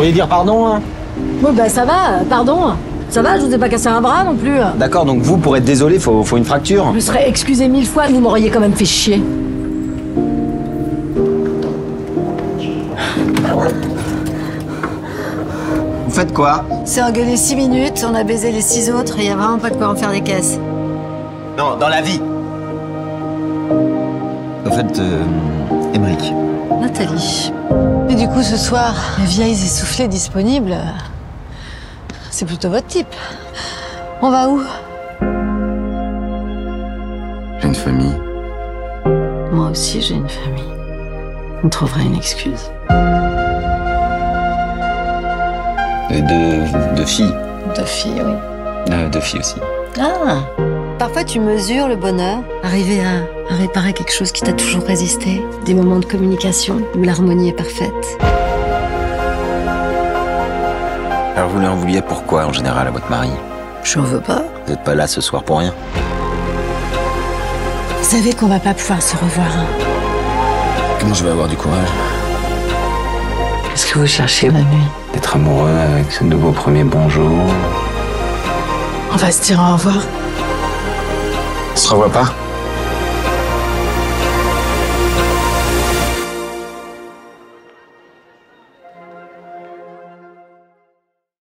pourriez dire pardon, hein? Bon bah ça va, pardon. Ça va, je vous ai pas cassé un bras non plus. D'accord, donc vous, pour être désolé, faut une fracture. Je me serais excusé 1000 fois, vous m'auriez quand même fait chier. Vous faites quoi? C'est engueulé 6 minutes, on a baisé les 6 autres et y a vraiment pas de quoi en faire des caisses. Non, dans la vie. Au fait, Émeric. Nathalie. Et du coup, ce soir, les vieilles essoufflées disponibles, c'est plutôt votre type. On va où? J'ai une famille. Moi aussi, j'ai une famille. On trouverait une excuse. Et deux filles. 2 filles, oui. 2 filles aussi. Ah! Parfois, tu mesures le bonheur. Arriver à réparer quelque chose qui t'a toujours résisté. Des moments de communication où l'harmonie est parfaite. Alors vous lui en vouliez pourquoi, en général, à votre mari? J'en veux pas. Vous n'êtes pas là ce soir pour rien. Vous savez qu'on va pas pouvoir se revoir. Hein. Comment je vais avoir du courage? Qu'est-ce que vous cherchez la nuit? D'être amoureux avec ce nouveau premier bonjour. On va se dire au revoir. On se revoit pas?